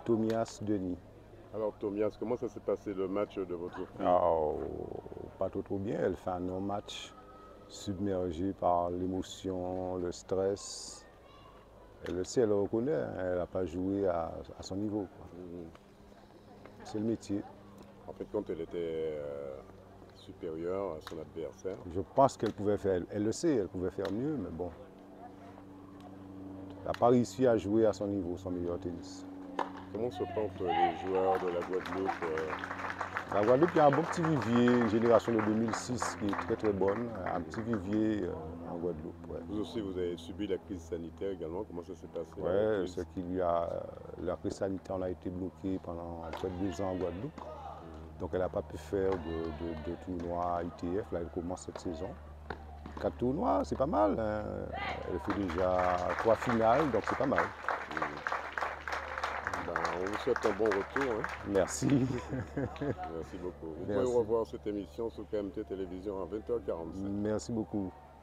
Tomias Denis. Alors Tomias, comment ça s'est passé le match de votre fille? Pas trop bien, elle fait un non-match submergée par l'émotion, le stress. Elle le sait, elle le reconnaît, hein, elle n'a pas joué à son niveau, quoi. C'est le métier. En fait, quand elle était supérieure à son adversaire. Je pense qu'elle pouvait faire, elle le sait, elle pouvait faire mieux, mais bon. Elle n'a pas réussi à jouer à son niveau, son meilleur tennis. Comment se portent les joueurs de la Guadeloupe? La Guadeloupe, il y a un bon petit vivier, une génération de 2006 qui est très bonne, un petit vivier en Guadeloupe. Ouais. Vous aussi, vous avez subi la crise sanitaire également. Comment ça s'est passé? Oui, ce qu'il y a, la crise sanitaire, on a été bloqué pendant près de 2 ans en Guadeloupe. Donc elle n'a pas pu faire de tournoi ITF. Là, elle commence cette saison. 4 tournois, c'est pas mal, hein. Elle fait déjà 3 finales, donc c'est pas mal. On vous souhaite un bon retour. Hein. Merci. Merci beaucoup. Vous pouvez revoir cette émission sur KMT Télévision à 20h45. Merci beaucoup.